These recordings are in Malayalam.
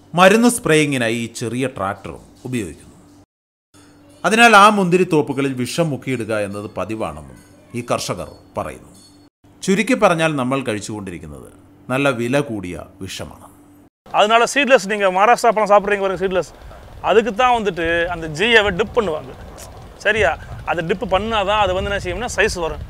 മരുന്ന് സ്പ്രേയിങ്ങിനായി ഈ ചെറിയ ട്രാക്ടറും ഉപയോഗിക്കുന്നു. അതിനാൽ ആ മുന്തിരിത്തോപ്പുകളിൽ വിഷം മുക്കിയിടുക എന്നത് പതിവാണെന്നും ഈ കർഷകർ പറയുന്നു. ചുരുക്കി പറഞ്ഞാൽ നമ്മൾ കഴിച്ചുകൊണ്ടിരിക്കുന്നത് നല്ല വില കൂടിയ വിഷമാണ്. அதனால சீட்லெஸ் நீங்கள் மகாராஷ்டிரா பழம் சாப்பிட்றீங்க பாருங்க சீட்லெஸ், அதுக்கு தான் வந்துட்டு அந்த ஜியை டிப் பண்ணுவாங்க. சரியா, அதை டிப் பண்ணாதான் அது வந்து என்ன செய்யும்னா സൈസ് വരും.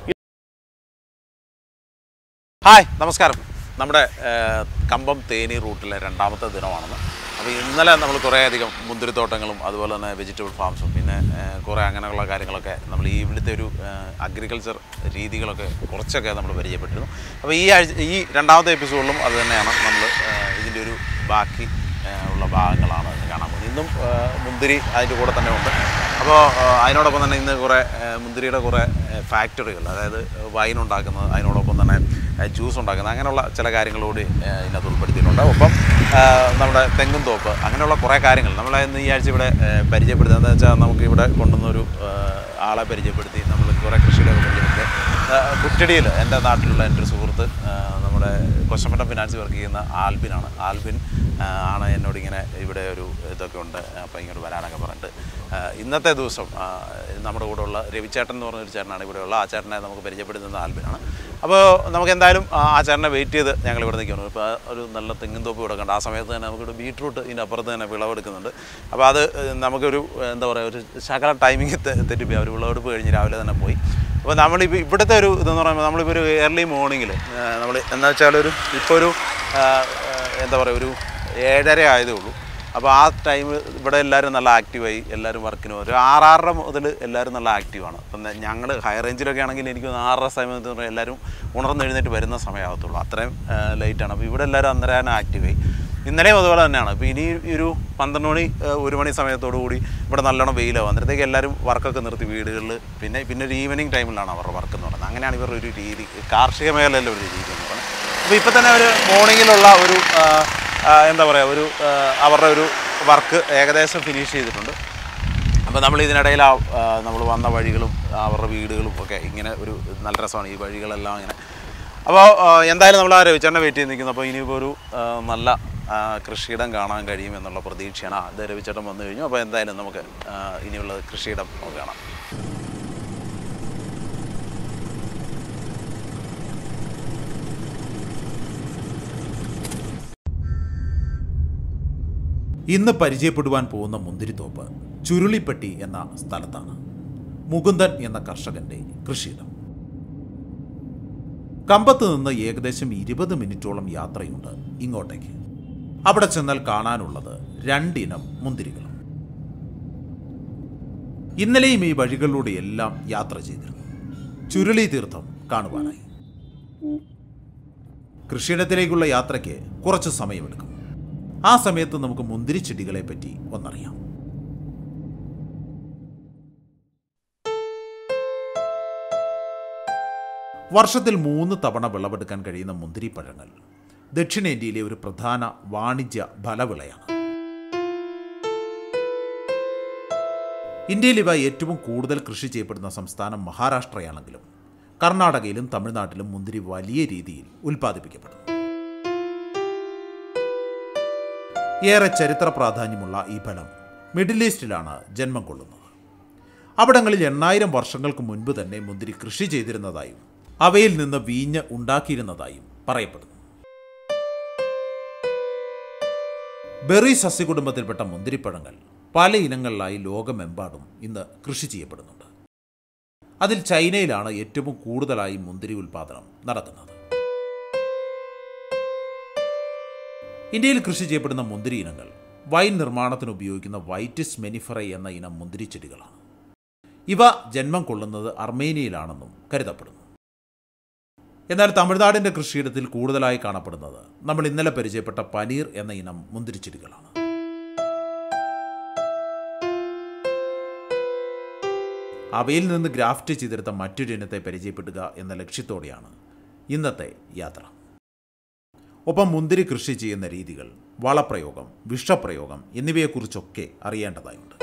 ഹായ്, നമസ്കാരം. നമ്മുടെ കമ്പം തേനി റൂട്ടിലെ രണ്ടാമത്തെ ദിനമാണെന്ന്. അപ്പോൾ ഇന്നലെ നമ്മൾ കുറേയധികം മുന്തിരിത്തോട്ടങ്ങളും അതുപോലെ തന്നെ വെജിറ്റബിൾ ഫാംസും പിന്നെ കുറേ അങ്ങനെയുള്ള കാര്യങ്ങളൊക്കെ നമ്മൾ ഈ ഇവിടുത്തെ ഒരു അഗ്രികൾച്ചർ രീതികളൊക്കെ കുറച്ചൊക്കെ നമ്മൾ പരിചയപ്പെട്ടിരുന്നു. അപ്പോൾ ഈ രണ്ടാമത്തെ എപ്പിസോഡിലും അത് തന്നെയാണ് നമ്മൾ ഇതിൻ്റെ ഒരു ബാക്കി ഉള്ള ഭാഗങ്ങളാണ് കാണാൻ പോകുന്നത്. ഇന്നും മുന്തിരി അതിൻ്റെ കൂടെ തന്നെ ഉണ്ട്. അപ്പോൾ അതിനോടൊപ്പം തന്നെ ഇന്ന് കുറേ മുന്തിരിയുടെ കുറേ ഫാക്ടറികൾ, അതായത് വൈൻ ഉണ്ടാക്കുന്നത്, അതിനോടൊപ്പം തന്നെ ജ്യൂസ് ഉണ്ടാക്കുന്നത്, അങ്ങനെയുള്ള ചില കാര്യങ്ങളോട് ഇതിനകത്ത് ഉൾപ്പെടുത്തിയിട്ടുണ്ട്. ഒപ്പം നമ്മുടെ തെങ്ങും തോപ്പ്, അങ്ങനെയുള്ള കുറേ കാര്യങ്ങൾ നമ്മൾ ഇന്ന് ഈ ആഴ്ച ഇവിടെ പരിചയപ്പെടുത്തുക. എന്താ വെച്ചാൽ നമുക്ക് ഇവിടെ കൊണ്ടുവന്നൊരു ആളെ പരിചയപ്പെടുത്തി നമ്മൾ കുറേ കൃഷിയുടെ പരിചയപ്പെടുത്തി. കുറ്റടിയിൽ എൻ്റെ നാട്ടിലുള്ള എൻ്റെ ഒരു സുഹൃത്ത്, നമ്മുടെ കൊശമറ്റം ഫിനാൻസ് വർക്ക് ചെയ്യുന്ന ആൽബിനാണ്. ആൽബിൻ ആണ് എന്നോട് ഇങ്ങനെ ഇവിടെ ഒരു ഇതൊക്കെ ഉണ്ട്, അപ്പോൾ ഇങ്ങോട്ട് വരാനൊക്കെ പറഞ്ഞിട്ട് ഇന്നത്തെ ദിവസം നമ്മുടെ കൂടെ ഉള്ള രവിചേട്ടൻ എന്ന് പറഞ്ഞൊരു ചേട്ടനാണ് ഇവിടെയുള്ള. ആ ചേട്ടനെ നമുക്ക് പരിചയപ്പെടുത്തുന്നത് ആൽബിനാണ്. അപ്പോൾ നമുക്ക് എന്തായാലും ആ ചേട്ടനെ വെയിറ്റ് ചെയ്ത് ഞങ്ങൾ ഇവിടെ നിൽക്കുന്നു. ഇപ്പോൾ ഒരു നല്ല തെങ്ങിൻ തോപ്പ് ഇവിടെ കണ്ട് ആ സമയത്ത് തന്നെ നമുക്കിവിടെ ബീട്രൂട്ട് ഇതിൻ്റെ അപ്പുറത്ത് തന്നെ വിളവെടുക്കുന്നുണ്ട്. അപ്പോൾ അത് നമുക്കൊരു എന്താ പറയുക, ഒരു ശകല ടൈമിങ് തെറ്റിപ്പോയി. അവർ വിളവെടുപ്പ് കഴിഞ്ഞ് രാവിലെ തന്നെ പോയി. അപ്പോൾ നമ്മളിപ്പോൾ ഇവിടുത്തെ ഒരു ഇതെന്ന് പറയുമ്പോൾ നമ്മളിപ്പോൾ ഒരു ഏർലി മോർണിംഗിൽ നമ്മൾ എന്താ വെച്ചാൽ ഇപ്പോൾ ഒരു എന്താ പറയുക, ഒരു 7:30 ആയതേ ഉള്ളൂ. അപ്പോൾ ആ ടൈം ഇവിടെ എല്ലാവരും നല്ല ആക്റ്റീവായി, എല്ലാവരും വർക്കിന് ഒരു 6:30 മുതൽ എല്ലാവരും നല്ല ആക്റ്റീവാണ്. അപ്പം ഞങ്ങൾ ഹൈ റേഞ്ചിലൊക്കെ ആണെങ്കിൽ എനിക്ക് 6:30 സമയത്ത് പറഞ്ഞാൽ എല്ലാവരും ഉണർന്നെഴുന്നേറ്റ് വരുന്ന സമയമാകത്തുള്ളൂ, അത്രയും ലേറ്റാണ്. അപ്പോൾ ഇവിടെ എല്ലാവരും അന്നേരം ആക്റ്റീവായി. ഇന്നലെയും അതുപോലെ തന്നെയാണ്. അപ്പോൾ ഇനി ഒരു 12 മണി 1 മണി സമയത്തോടുകൂടി ഇവിടെ നല്ലോണം വെയിലാവും. അന്നേരത്തേക്ക് എല്ലാവരും വർക്കൊക്കെ നിർത്തി വീടുകളിൽ പിന്നെ ഒരു ഈവനിങ് ടൈമിലാണ് അവരുടെ വർക്ക് എന്ന് പറയുന്നത്. അങ്ങനെയാണ് ഇവരുടെ ഒരു രീതി, കാർഷിക മേഖലയിലെ ഒരു രീതി എന്ന് പറയുന്നത്. അപ്പോൾ ഇപ്പോൾ തന്നെ ഒരു മോർണിംഗിലുള്ള ഒരു എന്താ പറയുക, അവരുടെ ഒരു വർക്ക് ഏകദേശം ഫിനിഷ് ചെയ്തിട്ടുണ്ട്. അപ്പോൾ നമ്മൾ ഇതിനിടയിൽ നമ്മൾ വന്ന വഴികളും അവരുടെ വീടുകളും ഒക്കെ ഇങ്ങനെ ഒരു നല്ല രസമാണ് ഈ വഴികളെല്ലാം ഇങ്ങനെ. അപ്പോൾ എന്തായാലും നമ്മൾ ആ രവിചേട്ടനെ വെയിറ്റ് ചെയ്ത് നിൽക്കുന്നു. അപ്പോൾ ഇനിയിപ്പോൾ ഒരു നല്ല കൃഷിയിടം കാണാൻ കഴിയും എന്നുള്ള പ്രതീക്ഷയാണ്. അത് രവിചേട്ടൻ വന്നു കഴിഞ്ഞു. അപ്പോൾ എന്തായാലും നമുക്ക് ഇനിയുള്ള കൃഷിയിടം നമുക്ക് കാണാം. ഇന്ന് പരിചയപ്പെടുവാൻ പോകുന്ന മുന്തിരിത്തോപ്പ് ചുരുളിപ്പെട്ടി എന്ന സ്ഥലത്താണ്. മുകുന്ദൻ എന്ന കർഷകന്റെ കൃഷിയിടം. കമ്പത്ത് നിന്ന് ഏകദേശം 20 മിനിറ്റോളം യാത്രയുണ്ട് ഇങ്ങോട്ടേക്ക്. അവിടെ ചെന്നാൽ കാണാനുള്ളത് 2 ഇനം മുന്തിരികളും. ഇന്നലെയും ഈ വഴികളിലൂടെ എല്ലാം യാത്ര ചെയ്തിരുന്നു, ചുരുളി തീർത്ഥം കാണുവാനായി. കൃഷിയിടത്തിലേക്കുള്ള യാത്രയ്ക്ക് കുറച്ച് സമയമെടുക്കും. ആ സമയത്ത് നമുക്ക് മുന്തിരി ചെടികളെ പറ്റി ഒന്നറിയാം. വർഷത്തിൽ 3 തവണ വിളവെടുക്കാൻ കഴിയുന്ന മുന്തിരിപ്പഴങ്ങൾ ദക്ഷിണേന്ത്യയിലെ ഒരു പ്രധാന വാണിജ്യ ഫലവിളയാണ്. ഇന്ത്യയിൽ ഇവ ഏറ്റവും കൂടുതൽ കൃഷി ചെയ്യപ്പെടുന്ന സംസ്ഥാനം മഹാരാഷ്ട്രയാണെങ്കിലും കർണാടകയിലും തമിഴ്നാട്ടിലും മുന്തിരി വലിയ രീതിയിൽ ഉൽപ്പാദിപ്പിക്കപ്പെടുന്നു. ഏറെ ചരിത്ര പ്രാധാന്യമുള്ള ഈ ഫലം മിഡിൽ ഈസ്റ്റിലാണ് ജന്മം കൊള്ളുന്നത്. അവിടങ്ങളിൽ 8000 വർഷങ്ങൾക്ക് മുൻപ് തന്നെ മുന്തിരി കൃഷി ചെയ്തിരുന്നതായും അവയിൽ നിന്ന് വീഞ്ഞ് ഉണ്ടാക്കിയിരുന്നതായും പറയപ്പെടുന്നു. ബെറി സസ്യകുടുംബത്തിൽപ്പെട്ട മുന്തിരിപ്പഴങ്ങൾ പല ഇനങ്ങളിലായി ലോകമെമ്പാടും ഇന്ന് കൃഷി ചെയ്യപ്പെടുന്നുണ്ട്. അതിൽ ചൈനയിലാണ് ഏറ്റവും കൂടുതലായി മുന്തിരി ഉൽപ്പാദനം നടത്തുന്നത്. ഇന്ത്യയിൽ കൃഷി ചെയ്യപ്പെടുന്ന മുന്തിരി ഇനങ്ങൾ വൈൻ നിർമ്മാണത്തിന് ഉപയോഗിക്കുന്ന വൈറ്റിസ് മെനിഫെറൈ എന്ന ഇനം മുന്തിരി ചെടികളാണ്. ഇവ ജന്മം കൊള്ളുന്നത് അർമേനിയയിലാണെന്നും കരുതപ്പെടുന്നു. എന്നാൽ തമിഴ്നാടിൻ്റെ കൃഷിയിടത്തിൽ കൂടുതലായി കാണപ്പെടുന്നത് നമ്മൾ ഇന്നലെ പരിചയപ്പെട്ട പനീർ എന്ന ഇനം മുന്തിരി ചെടികളാണ്. അവയിൽ നിന്ന് ഗ്രാഫ്റ്റ് ചെയ്തെടുത്ത മറ്റൊരു ഇനത്തെ പരിചയപ്പെടുക എന്ന ലക്ഷ്യത്തോടെയാണ് ഇന്നത്തെ യാത്ര. ഒപ്പം മുന്തിരി കൃഷി ചെയ്യുന്ന രീതികൾ, വളപ്രയോഗം, വിഷപ്രയോഗം എന്നിവയെക്കുറിച്ചൊക്കെ അറിയേണ്ടതായുണ്ട്.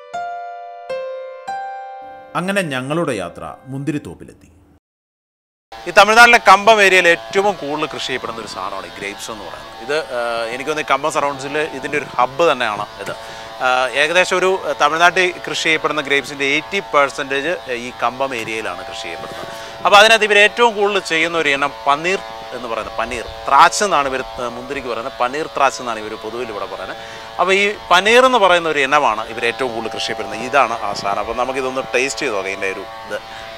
അങ്ങനെ ഞങ്ങളുടെ യാത്ര മുന്തിരിത്തോപ്പിലെത്തി. ഈ തമിഴ്നാട്ടിലെ കമ്പം ഏരിയയിൽ ഏറ്റവും കൂടുതൽ കൃഷി ചെയ്യപ്പെടുന്ന ഒരു സാധനമാണ് ഈ ഗ്രേപ്സ് എന്ന് പറയുന്നത്. ഇത് എനിക്കൊന്ന് കമ്പം സറൗണ്ട്സിൽ ഇതിൻ്റെ ഒരു ഹബ്ബ് തന്നെയാണ് ഇത്. ഏകദേശം ഒരു തമിഴ്നാട്ടിൽ കൃഷി ചെയ്യപ്പെടുന്ന ഗ്രേപ്സിൻ്റെ 80% ഈ കമ്പം ഏരിയയിലാണ് കൃഷി ചെയ്യപ്പെടുന്നത്. അപ്പോൾ അതിനകത്ത് ഇവർ ഏറ്റവും കൂടുതൽ ചെയ്യുന്ന ഒരു ഇനം പനീർ എന്ന് പറയുന്നത്, പനീർ ത്രാച്ച് എന്നാണ് ഇവർ മുന്തിരിക്ക് പറയുന്നത്, പനീർ ത്രാച്ച് എന്നാണ് ഇവർ പൊതുവിൽ ഇവിടെ പറയുന്നത്. അപ്പോൾ ഈ പനീർ എന്ന് പറയുന്ന ഒരു ഇനമാണ് ഇവർ ഏറ്റവും കൂടുതൽ കൃഷി ചെയ്യപ്പെടുന്നത്. ഇതാണ് ആ സാധനം. അപ്പോൾ നമുക്കിതൊന്ന് ടേസ്റ്റ് ചെയ്ത് നോക്കാം. ഇതിൻ്റെ ഒരു ഇത്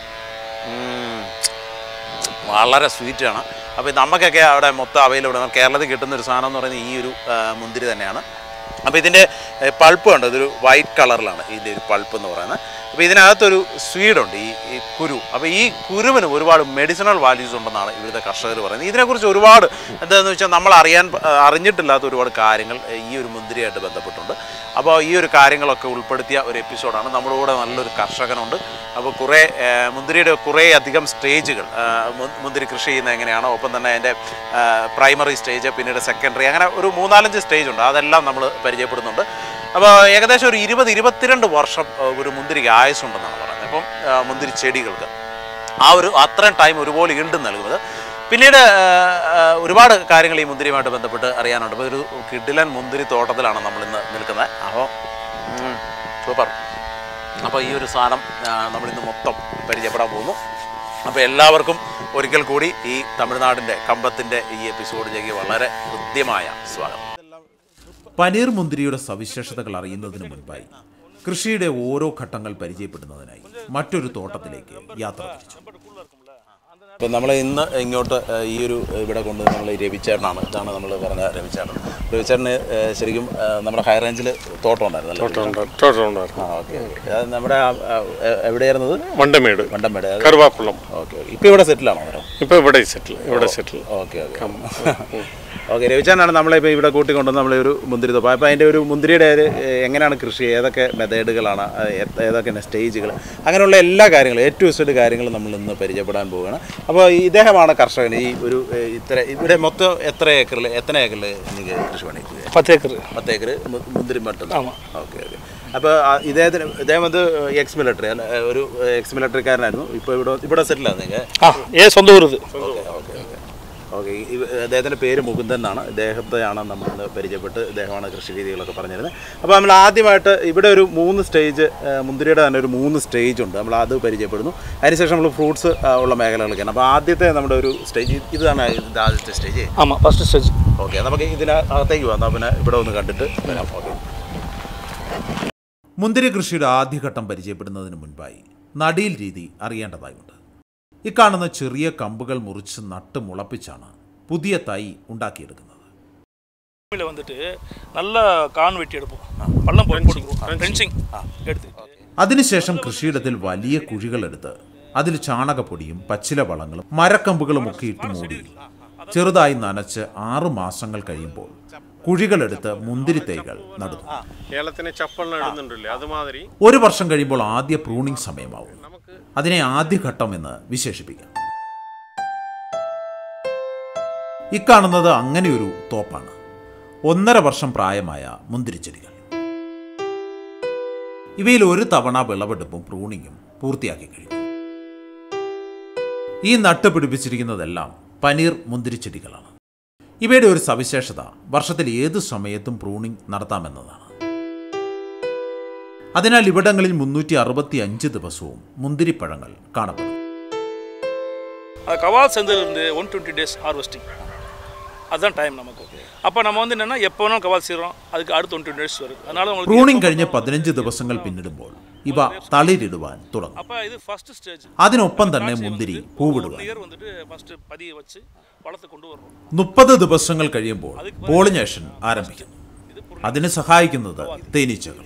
വളരെ സ്വീറ്റാണ്. അപ്പോൾ നമുക്കൊക്കെ അവിടെ മൊത്തം അവൈലബിൾ ആണ്. കേരളത്തിൽ കിട്ടുന്നൊരു സാധനം എന്ന് പറയുന്നത് ഈ ഒരു മുന്തിരി തന്നെയാണ്. അപ്പോൾ ഇതിൻ്റെ പൾപ്പ് ഉണ്ട്, ഇതൊരു വൈറ്റ് കളറിലാണ് ഇതിൻ്റെ ഒരു പൾപ്പ് എന്ന് പറയുന്നത്. അപ്പോൾ ഇതിനകത്തൊരു സ്വീഡുണ്ട്, ഈ കുരു. അപ്പോൾ ഈ കുരുവിന് ഒരുപാട് മെഡിസിനൽ വാല്യൂസ് ഉണ്ടെന്നാണ് ഇവിടുത്തെ കർഷകർ പറയുന്നത്. ഇതിനെക്കുറിച്ച് ഒരുപാട് എന്താണെന്ന് വെച്ചാൽ നമ്മൾ അറിഞ്ഞിട്ടില്ലാത്ത ഒരുപാട് കാര്യങ്ങൾ ഈ ഒരു മുന്തിരിയായിട്ട് ബന്ധപ്പെട്ടുണ്ട്. അപ്പോൾ ഈ ഒരു കാര്യങ്ങളൊക്കെ ഉൾപ്പെടുത്തിയ ഒരു എപ്പിസോഡാണ്. നമ്മുടെ കൂടെ നല്ലൊരു കർഷകനുണ്ട്. അപ്പോൾ മുന്തിരിയുടെ കുറേ അധികം സ്റ്റേജുകൾ, മുന്തിരി കൃഷി ചെയ്യുന്നത് എങ്ങനെയാണ്, ഒപ്പം തന്നെ അതിൻ്റെ പ്രൈമറി സ്റ്റേജ്, പിന്നീട് സെക്കൻഡറി, അങ്ങനെ ഒരു 3-4 സ്റ്റേജ് ഉണ്ട്. അതെല്ലാം നമ്മൾ പരിചയപ്പെടുന്നുണ്ട്. അപ്പോൾ ഏകദേശം ഒരു 20-22 വർഷം ഒരു മുന്തിരിക്ക് ആയുസ്സുണ്ടെന്നാണ് പറയുന്നത്. അപ്പം മുന്തിരി ചെടികൾക്ക് അത്രയും ടൈം ഒരുപോലെ വീണ്ടും നൽകുന്നത്. പിന്നീട് ഒരുപാട് കാര്യങ്ങൾ ഈ മുന്തിരിയുമായിട്ട് ബന്ധപ്പെട്ട് അറിയാനുണ്ട്. അപ്പോൾ ഒരു കിഡിലൻ മുന്തിരി തോട്ടത്തിലാണ് നമ്മളിന്ന് നിൽക്കുന്നത്. അപ്പോൾ സൂപ്പർ. അപ്പോൾ ഈ ഒരു സാധനം നമ്മളിന്ന് മൊത്തം പരിചയപ്പെടാൻ പോകുന്നു. അപ്പോൾ എല്ലാവർക്കും ഒരിക്കൽ കൂടി ഈ തമിഴ്നാടിൻ്റെ കമ്പത്തിൻ്റെ ഈ എപ്പിസോഡിലേക്ക് വളരെ ഹൃദ്യമായ സ്വാഗതം. പനീർ മുന്തിരിയുടെ സവിശേഷതകൾ അറിയുന്നതിന് മുൻപായി കൃഷിയുടെ ഓരോ ഘട്ടങ്ങൾ പരിചയപ്പെടുന്നതിനായി മറ്റൊരു തോട്ടത്തിലേക്ക് യാത്ര തിരിച്ചു. ഇപ്പം നമ്മൾ ഇന്ന് ഇങ്ങോട്ട് ഈ ഒരു ഇവിടെ കൊണ്ട് നമ്മൾ രവിചേട്ടനാണ്. ഇതാണ് നമ്മൾ പറഞ്ഞ രവിചേട്ടൻ. രവിചേട്ടന് ശരിക്കും നമ്മുടെ ഹൈ റേഞ്ചിൽ തോട്ടം ഉണ്ടായിരുന്നു. ഓക്കെ. അത് നമ്മുടെ എവിടെയായിരുന്നത്? വണ്ടമേട് കറുവാക്കുളം. ഓക്കെ. ഇപ്പോൾ ഇവിടെ സെറ്റിലാണോ? ഇപ്പോൾ ഇവിടെ സെറ്റിൽ. ഓക്കെ. ഓക്കെ. രവിചേട്ടനാണ് നമ്മളിപ്പോൾ ഇവിടെ കൂട്ടിക്കൊണ്ടുവന്ന് നമ്മളെ ഒരു മുന്തിരി തോപ്പം. അപ്പോൾ അതിൻ്റെ ഒരു മുന്തിരിയുടെ എങ്ങനെയാണ് കൃഷി, ഏതൊക്കെ മെത്തേഡുകളാണ്, ഏതൊക്കെ സ്റ്റേജുകൾ, അങ്ങനെയുള്ള എല്ലാ കാര്യങ്ങളും A-Z കാര്യങ്ങളും നമ്മൾ ഇന്ന് പരിചയപ്പെടാൻ പോവുകയാണ്. അപ്പോൾ ഇദ്ദേഹമാണ് കർഷകൻ. ഈ ഒരു ഇവിടെ മൊത്തം എത്ര ഏക്കറിൽ എനിക്ക് കൃഷി പണി? 10 ഏക്കർ മുന്തിരി മട്ടും. ഓക്കെ. അപ്പോൾ ഇദ്ദേഹം അത് എക്സ് മിലിറ്ററി ഒരു എക്സ് മിലിറ്ററിക്കാരനായിരുന്നു. ഇപ്പോൾ ഇവിടെ സെറ്റിലാണ് നിങ്ങൾ? സ്വന്തം ഊര്. ഓക്കെ. അദ്ദേഹത്തിൻ്റെ പേര് മുകുന്ദൻ എന്നാണ്. ഇദ്ദേഹത്തെയാണ് നമ്മൾ പരിചയപ്പെട്ട് ഇദ്ദേഹമാണ് കൃഷി രീതികളൊക്കെ പറഞ്ഞിരുന്നത്. അപ്പോൾ നമ്മൾ ആദ്യമായിട്ട് ഇവിടെ ഒരു 3 സ്റ്റേജ്, മുന്തിരിയുടെ തന്നെ ഒരു 3 സ്റ്റേജ് ഉണ്ട്. നമ്മൾ അത് പരിചയപ്പെടുന്നു. അതിനുശേഷം നമ്മൾ ഫ്രൂട്ട്സ് ഉള്ള മേഖലകളൊക്കെയാണ്. അപ്പോൾ ആദ്യത്തെ നമ്മുടെ ഒരു സ്റ്റേജ് ഇതാണ്. ആദ്യത്തെ സ്റ്റേജ്. First stage. ഓക്കെ. നമുക്ക് ഇതിനകത്തേക്ക് വന്നാൽ പിന്നെ ഇവിടെ ഒന്ന് കണ്ടിട്ട് വരാം. ഓക്കെ. മുന്തിരി കൃഷിയുടെ ആദ്യഘട്ടം പരിചയപ്പെടുന്നതിന് മുൻപായി നടീൽ രീതി അറിയേണ്ടതായുണ്ട്. ഇക്കാണുന്ന ചെറിയ കമ്പുകൾ മുറിച്ച് നട്ട് മുളപ്പിച്ചാണ് പുതിയ തൈ ഉണ്ടാക്കിയെടുക്കുന്നത്. അതിനുശേഷം കൃഷിയിടത്തിൽ വലിയ കുഴികളെടുത്ത് അതിൽ ചാണകപ്പൊടിയും പച്ചില വളങ്ങളും മരക്കമ്പുകളും ഒക്കെ ഇട്ട് മൂടി ചെറുതായി നനച്ച് 6 മാസങ്ങൾ കഴിയുമ്പോൾ കുഴികളെടുത്ത് മുന്തിരി തൈകൾ നടുന്നു. 1 വർഷം കഴിയുമ്പോൾ ആദ്യ പ്രൂണിംഗ് സമയമാവും. അതിനെ ആദ്യഘട്ടം എന്ന് വിശേഷിപ്പിക്കാം. ഇക്കാണുന്നത് അങ്ങനെയൊരു തോപ്പാണ്. 1.5 വർഷം പ്രായമായ മുന്തിരിച്ചെടികൾ. ഇവയിൽ ഒരു തവണ വിളവെടുപ്പും പ്രൂണിങ്ങും പൂർത്തിയാക്കി കഴിഞ്ഞു. ഈ നട്ട് പിടിപ്പിച്ചിരിക്കുന്നതെല്ലാം പനീർ മുന്തിരിച്ചെടികളാണ്. ഇവയുടെ ഒരു സവിശേഷത വർഷത്തിൽ ഏതു സമയത്തും പ്രൂണിംഗ് നടത്താമെന്നതാണ്. അതിനാൽ ഇവിടങ്ങളിൽ 365 ദിവസവും മുന്തിരിപ്പഴങ്ങൾ കാണപ്പെടും. കവാൽ സെന്തിലിருந்து 120 days harvesting. அதுதான் டைம் நமக்கு. அப்போ நம்ம வந்து என்னன்னா எப்போ வேணாலும் கவால் செய்கிறோம், அதுக்கு அடுத்து 120 days வரும். அதனால உங்களுக்கு പ്രൂണിംഗ് കഴിഞ്ഞ് 15 ദിവസങ്ങൾ പിന്നിടുമ്പോൾ ഇവ തളിരിടുവാൻ തുടങ്ങും. അപ്പോൾ ഇത് ഫസ്റ്റ് സ്റ്റേജ്. അതിനൊപ്പം തന്നെ മുന്തിരി പൂവിടുവാൻ. വന്നിട്ട് ഫസ്റ്റ് പതിയെ വെച്ച് വളർത്തി കൊണ്ടുവരണം. 30 ദിവസങ്ങൾ കഴിയുമ്പോൾ പോളിനേഷൻ ആരംഭിക്കുന്നു. അതിന് സഹായിക്കുന്നത് തേനീച്ചകൾ.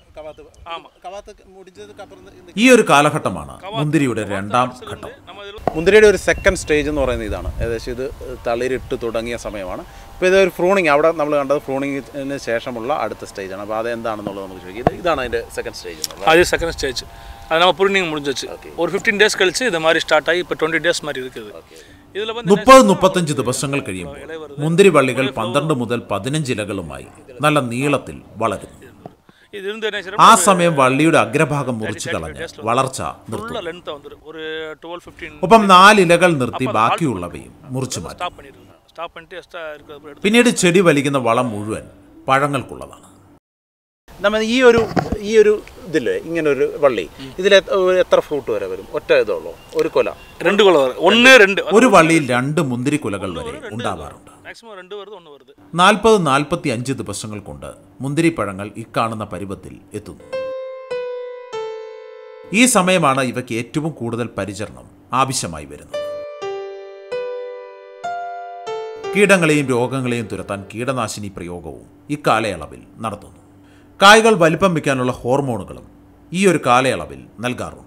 ഈ ഒരു കാലഘട്ടമാണ് മുന്തിരിയുടെ 2ാം ഘട്ടം. മുന്തിരിയുടെ ഒരു സെക്കൻഡ് സ്റ്റേജ് എന്ന് പറയുന്നത് ഇതാണ്. ഏകദേശം ഇത് തളിരിട്ട് തുടങ്ങിയ സമയമാണ്. ഇപ്പോൾ ഇതൊരു ഫ്രൂണിങ്, അവിടെ നമ്മൾ കണ്ടത് ഫ്രൂണിങ്ങിന് ശേഷമുള്ള അടുത്ത സ്റ്റേജാണ്. അപ്പോൾ അതെന്താണെന്നുള്ളത് നമുക്ക് ചോദിക്കാം. ഇതാണ് അതിൻ്റെ സെക്കൻഡ് സ്റ്റേജ്. அது செகண்ட் ஸ்டேஜ். அது நம்ம ப்ரூனிங் முடிஞ்சிச்சு. ஒரு 15 days கழிச்சு இது மாதிரி ஸ்டார்ட் ஆகி இப்போ 20 days மாதிரி இருக்குது. ഇതിൽ 30-35 ദിവസങ്ങൾ കഴിയുമ്പോൾ മുന്തിരി വള്ളികൾ 12 മുതൽ 15 ഇലകളുമായി നല്ല നീളത്തിൽ വളരുന്നു. இது இருந்து என்ன ആ செய்யறோம் സമയം വള്ളിയുടെ അഗ്രഭാഗം മുറിച്ചു കളഞ്ഞ് വളർച്ച നിർത്തും. ஃபுல்லா லென்த்தா வந்துரும் ஒரு 12-15 ഒപ്പം 4 ഇലകൾ നിർത്തി ബാക്കിയുള്ളവയും മുറിച്ചു മാറ്റും. ஸ்டாப் பண்ணிடுங்க. ஸ்டாப் பண்ணிட்டு எக்ஸ்ட்ரா இருக்கிறது எடுத்து പിന്നീട് ചെടി വലിക്കുന്ന വളം മുഴുവൻ പഴങ്ങൾക്കുള്ളതാണ്. നമ്മൾ ഈ ഒരു ഇതില്ലേ ഇങ്ങനെ ഒരു വള്ളി ഇതിൽ എത്ര ഫ്രൂട്ട് വരെ വരും? ഒറ്റ ഇതുള്ളൂ, ഒരു കൊല? 2 கொலை வரும். 1 2 ഒരു വള്ളിയിൽ 2 മുന്തിരിക്കുലകൾ വരെ ഉണ്ടാവാറുണ്ട്. மேக்ஸिமம் 2 வருது 1 வருது. 40-45 ദിവസങ്ങൾ കൊണ്ട് മുന്തിരിപ്പഴങ്ങൾ ഇക്കാണുന്ന പരുവത്തിൽ എത്തുന്നു. ഈ സമയമാണ് ഇവയ്ക്ക് ഏറ്റവും കൂടുതൽ പരിചരണം ആവശ്യമായി വരുന്നത്. കീടങ്ങളെയും രോഗങ്ങളെയും തുരത്താൻ കീടനാശിനി പ്രയോഗവും ഇക്കാലയളവിൽ നടത്തുന്നു. കായ്കൾ വലിപ്പം വയ്ക്കാനുള്ള ഹോർമോണുകളും ഈ ഒരു കാലയളവിൽ നൽകാറുണ്ട്.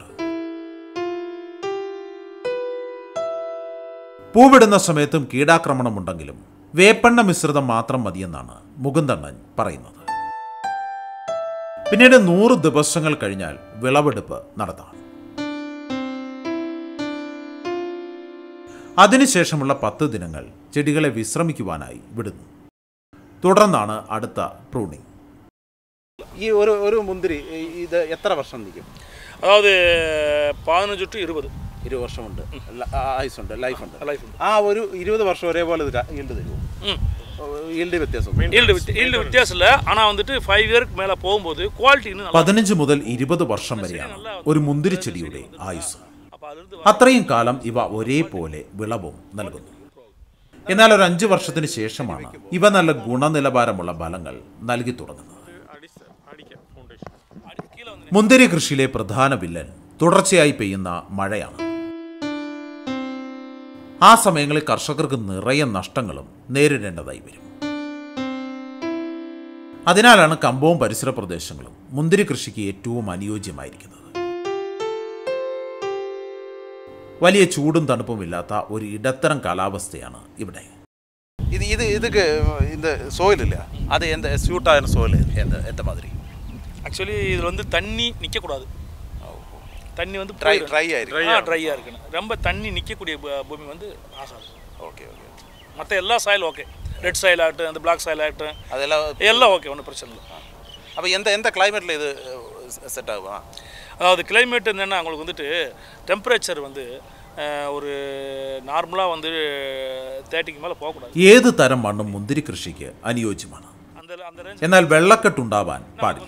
പൂവിടുന്ന സമയത്തും കീടാക്രമണമുണ്ടെങ്കിലും വേപ്പെണ്ണ മിശ്രിതം മാത്രം മതിയെന്നാണ് മുകുന്ദണ്ണൻ പറയുന്നത്. പിന്നീട് 100 ദിവസങ്ങൾ കഴിഞ്ഞാൽ വിളവെടുപ്പ് നടത്താം. അതിനുശേഷമുള്ള 10 ദിനങ്ങൾ ചെടികളെ വിശ്രമിക്കുവാനായി വിടുന്നു. തുടർന്നാണ് അടുത്ത പ്രൂണിംഗ്. ഈ ഒരു മുന്തിരി ഇത് എത്ര വർഷം നിൽക്കും? அதாவது 15 to 20 വർഷമുണ്ട്, ആയുസുണ്ട്, ലൈഫുണ്ട്. ആ ഒരു 20 വർഷം ഒരേപോലെ ഈൽഡ് തരുമോ? ഈൽഡ് വ്യത്യാസം ஈல்டு வித்தியாசம் இல்லை. ஆனால் வந்துட்டு 5 இயருக்கு மேலே போகும்போது குவாலிட்டி இன்னும் 15 മുതൽ 20 വർഷം വരെയാണ് ഒരു മുന്തിരിച്ചെടിയുടെ ആയുസ്. അത്രയും കാലം ഇവ ഒരേപോലെ വിളവും നൽകുന്നു. എന്നാൽ ഒരു 5 വർഷത്തിന് ശേഷമാണ് ഇവ നല്ല ഗുണനിലവാരമുള്ള ഫലങ്ങൾ നൽകി തുടങ്ങുന്നത്. മുന്തിരി കൃഷിയിലെ പ്രധാന വില്ലൻ തുടർച്ചയായി പെയ്യുന്ന മഴയാണ്. ആ സമയങ്ങളിൽ കർഷകർക്ക് നിറയെ നഷ്ടങ്ങളും നേരിടേണ്ടതായി വരും. അതിനാലാണ് കമ്പവും പരിസര പ്രദേശങ്ങളും മുന്തിരി കൃഷിക്ക് ഏറ്റവും അനുയോജ്യമായിരിക്കുന്നത്. വലിയ ചൂടും തണുപ്പുമില്ലാത്ത ഒരു ഇടത്തരം കാലാവസ്ഥയാണ് ഇവിടെ. இந்த சோயில் இல்லையா, அது எந்த சூட்டான சோயில் எந்த மாதிரி? ஆக்சுவலி இதில் வந்து தண்ணி நிற்கக்கூடாது. தண்ணி வந்து ட்ரையாக இருக்கணும். ரொம்ப தண்ணி நிற்கக்கூடிய பூமி வந்து ஆசாது. Okay okay. மற்ற எல்லா சாயில் ஓகே, ரெட் சாயில் ஆகட்டும், அந்த பிளாக் சாயில் ஆகட்டும், அதெல்லாம் எல்லாம் ஓகே, ஒன்றும் பிரச்சனை இல்லை. அப்போ எந்த கிளைமேட்டில் இது செட் ஆகுமா? அதாவது கிளைமேட் என்னென்னா உங்களுக்கு வந்துட்டு டெம்பரேச்சர் வந்து ஒரு நார்மலாக வந்து 30க்கு மேலே போகக்கூடாது. ഏത് തരം മണ്ണും മുന്തിരി കൃഷിക്ക് അനുയോജ്യമാണ്. എന്നാൽ വെള്ളക്കെട്ടുണ്ടാവാൻ പാടില്ല.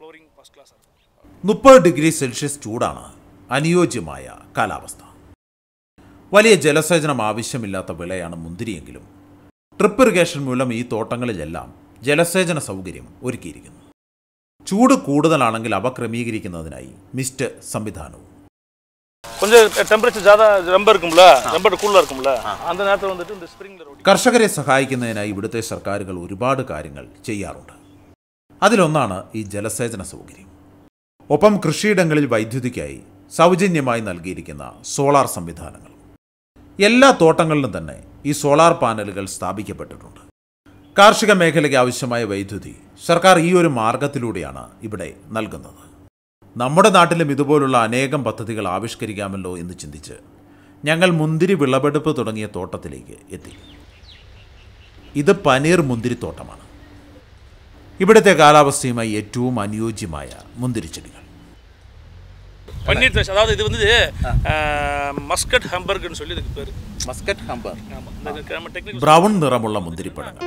30 ഡിഗ്രി സെൽഷ്യസ് ചൂടാണ് അനുയോജ്യമായ കാലാവസ്ഥ. വലിയ ജലസേചനം ആവശ്യമില്ലാത്ത വിളയാണ് മുന്തിരിയെങ്കിലും ട്രിപ്പ് ഇറിഗേഷൻ മൂലം ഈ തോട്ടങ്ങളിലെല്ലാം ജലസേചന സൗകര്യം ഒരുക്കിയിരിക്കുന്നു. ചൂട് കൂടുതലാണെങ്കിൽ അവ ക്രമീകരിക്കുന്നതിനായി മിസ്റ്റ് സംവിധാനവും. கொஞ்சம் டெம்பரேச்சர் ஜாதா ரொம்ப இருக்கும்ல, ரொம்ப கூலா இருக்கும்ல, அந்த நேரத்துல வந்துட்டு இந்த ஸ்ப்ரிங்லர் കർഷകരെ സഹായിക്കുന്നതിനായി ഇവിടുത്തെ സർക്കാരുകൾ ഒരുപാട് കാര്യങ്ങൾ ചെയ്യാറുണ്ട്. അതിലൊന്നാണ് ഈ ജലസേചന സൗകര്യം. ഒപ്പം കൃഷിയിടങ്ങളിൽ വൈദ്യുതിക്കായി സൗജന്യമായി നൽകിയിരിക്കുന്ന സോളാർ സംവിധാനങ്ങൾ. എല്ലാ തോട്ടങ്ങളിലും തന്നെ ഈ സോളാർ പാനലുകൾ സ്ഥാപിക്കപ്പെട്ടിട്ടുണ്ട്. കാർഷിക മേഖലയ്ക്ക് ആവശ്യമായ വൈദ്യുതി സർക്കാർ ഈ ഒരു മാർഗത്തിലൂടെയാണ് ഇവിടെ നൽകുന്നത്. നമ്മുടെ നാട്ടിലും ഇതുപോലുള്ള അനേകം പദ്ധതികൾ ആവിഷ്കരിക്കാമല്ലോ എന്ന് ചിന്തിച്ച് ഞങ്ങൾ മുന്തിരി വിളവെടുപ്പ് തുടങ്ങിയ തോട്ടത്തിലേക്ക് എത്തി. ഇത് പനീർ മുന്തിരിത്തോട്ടമാണ്. ഇവിടുത്തെ കാലാവസ്ഥയുമായി ഏറ്റവും അനുയോജ്യമായ മുന്തിരിച്ചെടികൾ. பன்னீர் திராட்சை, அதாவது இது வந்து மஸ்கட் ஹம்பர்க்னு சொல்லி இதுக்கு பேர். Muscat Humber. ബ്രൗൺ നിറമുള്ള മുന്തിരിപ്പഴങ്ങൾ,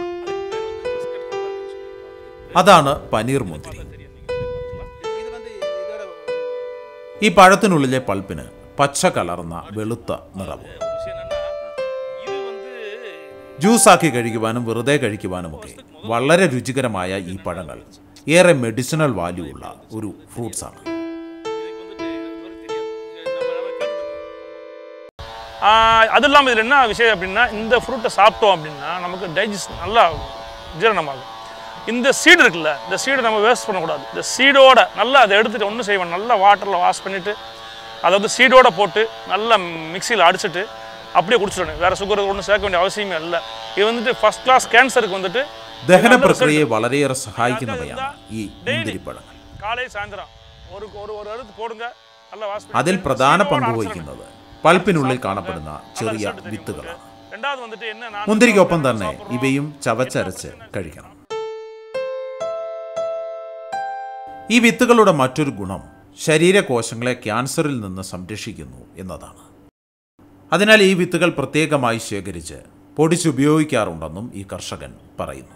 അതാണ് പനീർ മുന്തിരി. ഈ പഴത്തിനുള്ളിലെ പൾപ്പിന് പച്ച കലർന്ന വെളുത്ത നിറവും. ജ്യൂസാക്കി കഴിക്കുവാനും വെറുതെ കഴിക്കുവാനുമൊക്കെ വളരെ രുചികരമായ ഈ പഴങ്ങൾ ഏറെ മെഡിസിനൽ വാല്യൂ ഉള്ള ഒരു ഫ്രൂട്ട്സാണ്. அது இல்லாமல் இதில் என்ன விஷயம் அப்படின்னா, இந்த ஃப்ரூட்டை சாப்பிட்டோம் அப்படின்னா நமக்கு டைஜஸ்ட் நல்லா ஜீரணமாகும். இந்த சீடு இருக்குல்ல, இந்த சீடை நம்ம வேஸ்ட் பண்ணக்கூடாது. இந்த சீடோட நல்லா அதை எடுத்துகிட்டு ஒன்றும் செய்வோம், நல்லா வாட்டரில் வாஷ் பண்ணிவிட்டு அதை வந்து சீடோட போட்டு நல்லா மிக்சியில் அடிச்சுட்டு அப்படியே குடிச்சிடணும். வேறு சுகர் ஒன்றும் சேர்க்க வேண்டிய அவசியமே இல்லை. இது வந்துட்டு ഫസ്റ്റ് ക്ലാസ് ക്യാൻസർക്ക് വന്നിട്ട് ദഹന പ്രക്രിയയെ വളരെയേറെ സഹായിക്കുന്നവയാണ് ഈ മുന്തിരിപ്പഴങ്ങൾ. കാലേ സായന്ത്രം ഒരു എടുത്ത് പോടുക, നല്ല വാഷ്. അതിൽ പ്രധാന പങ്ക് വഹിക്കുന്നത് പൾപ്പിനുള്ളിൽ കാണപ്പെടുന്ന ചെറിയ വിത്തുകളാണ്. മുന്തിരിക്കൊപ്പം തന്നെ ഇവയും ചവച്ചരച്ച് കഴിക്കണം. ഈ വിത്തുകളുടെ മറ്റൊരു ഗുണം ശരീരകോശങ്ങളെ ക്യാൻസറിൽ നിന്ന് സംരക്ഷിക്കുന്നു എന്നതാണ്. അതിനാൽ ഈ വിത്തുകൾ പ്രത്യേകമായി ശേഖരിച്ച് പൊടിച്ചുപയോഗിക്കാറുണ്ടെന്നും ഈ കർഷകൻ പറയുന്നു.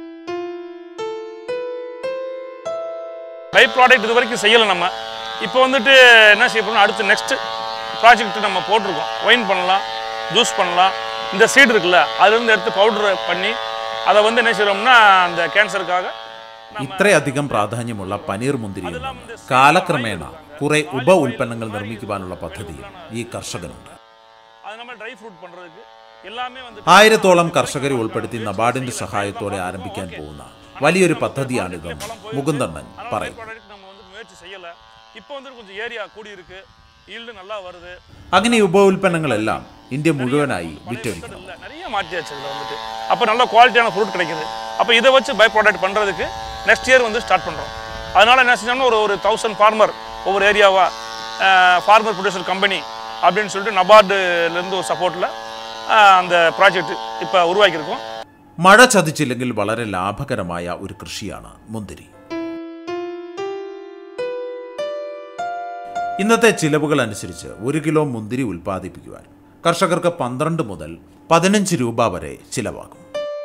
பை ப்ராடக்ட் இது வரைக்கும் செய்யலை. நம்ம இப்போ வந்துட்டு என்ன செய்ய போகிறோம், அடுத்து நெக்ஸ்ட் ப்ராஜெக்ட் நம்ம போட்டிருக்கோம். ஒயின் பண்ணலாம், ஜூஸ் பண்ணலாம். இந்த சீடு இருக்குல்ல, அதுலேருந்து எடுத்து பவுடர் பண்ணி அதை வந்து என்ன செய்கிறோம்னா அந்த கேன்சருக்காக ഇത്രയധികം പ്രാധാന്യമുള്ള പനീർ മുന്തിരിയിൽ നിന്ന് കാലക്രമേണ കുറെ ഉപ ഉൽപ്പന്നങ്ങൾ നിർമ്മിക്കുവാനുള്ള പദ്ധതിയും ഈ കർഷകനുണ്ട്. அது நம்ம ட்ரை ஃப்ரூட் பண்ணுறதுக்கு எல்லாமே வந்து 1000-ഓളം കർഷകരെ ഉൾപ്പെടുത്തി നബാർഡിന്റെ സഹായത്തോടെ ആരംഭിക്കാൻ പോകുന്ന വലിയൊരു പദ്ധതിയാണിതെന്ന് മുകുന്ദണ്ണൻ പറയും. நம்ம வந்து முயற்சி செய்யலை. இப்போ வந்து கொஞ்சம் ஏரியா கூடி இருக்கு, ஈல்டு நல்லா வருது. അങ്ങനെ ഉപ ഉൽപ്പന്നങ്ങളെല്ലാം ഇന്ത്യ മുഴുവനായി വിറ്റഴിക്കണം. நிறைய மாற்றியாச்சு இதில் வந்துட்டு. அப்போ நல்ல குவாலிட்டியான ஃப்ரூட் கிடைக்குது. அப்போ இதை வச்சு பை ப்ராடக்ட் பண்ணுறதுக்கு நெக்ஸ்ட் இயர் வந்து ஸ்டார்ட் பண்ணுறோம். அதனால் என்ன செஞ்சோம்னா ஒரு 1000 ஃபார்மர் ஒவ்வொரு ஏரியாவாக ஃபார்மர் ப்ரொடியூசர் கம்பெனி அப்படின்னு சொல்லிட்டு நபார்டுலேருந்து ஒரு സപ്പോർട്ടിൽ அந்த ப்ராஜெக்ட் இப்போ உருவாக்கியிருக்கோம். മഴ ചതിച്ചില്ലെങ്കിൽ വളരെ ലാഭകരമായ ഒരു കൃഷിയാണ് മുന്തിരി. ഇന്നത്തെ ചിലവുകൾ അനുസരിച്ച് 1 കിലോ മുന്തിരി ഉൽപ്പാദിപ്പിക്കുവാൻ കർഷകർക്ക് 12 മുതൽ 15 രൂപ വരെ ചിലവാകും.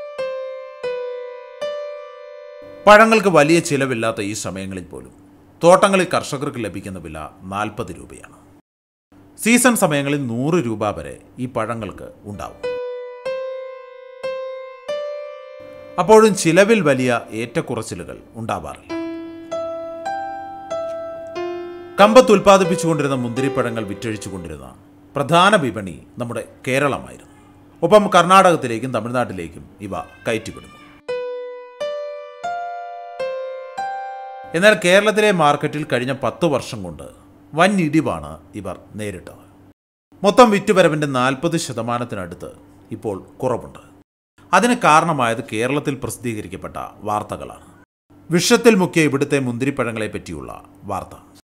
പഴങ്ങൾക്ക് വലിയ ചിലവില്ലാത്ത ഈ സമയങ്ങളിൽ പോലും തോട്ടങ്ങളിൽ കർഷകർക്ക് ലഭിക്കുന്ന വില 40 രൂപയാണ്. സീസൺ സമയങ്ങളിൽ 100 രൂപ വരെ ഈ പഴങ്ങൾക്ക് ഉണ്ടാവും. അപ്പോഴും ചിലവിൽ വലിയ ഏറ്റക്കുറച്ചിലുകൾ ഉണ്ടാവാറില്ല. കമ്പത്ത് ഉൽപ്പാദിപ്പിച്ചുകൊണ്ടിരുന്ന മുന്തിരിപ്പഴങ്ങൾ വിറ്റഴിച്ചുകൊണ്ടിരുന്ന പ്രധാന വിപണി നമ്മുടെ കേരളമായിരുന്നു. ഒപ്പം കർണാടകത്തിലേക്കും തമിഴ്നാട്ടിലേക്കും ഇവ കയറ്റിവിടുന്നു. എന്നാൽ കേരളത്തിലെ മാർക്കറ്റിൽ കഴിഞ്ഞ 10 വർഷം കൊണ്ട് വൻ ഇടിവാണ് ഇവർ നേരിട്ടത്. മൊത്തം വിറ്റുവരവിൻ്റെ 40% ഇപ്പോൾ കുറവുണ്ട്. അതിന് കാരണമായത് കേരളത്തിൽ പ്രസിദ്ധീകരിക്കപ്പെട്ട വാർത്തകളാണ്. വിഷത്തിൽ മുക്കിയ ഇവിടുത്തെ മുന്തിരിപ്പഴങ്ങളെ പറ്റിയുള്ള വാർത്ത.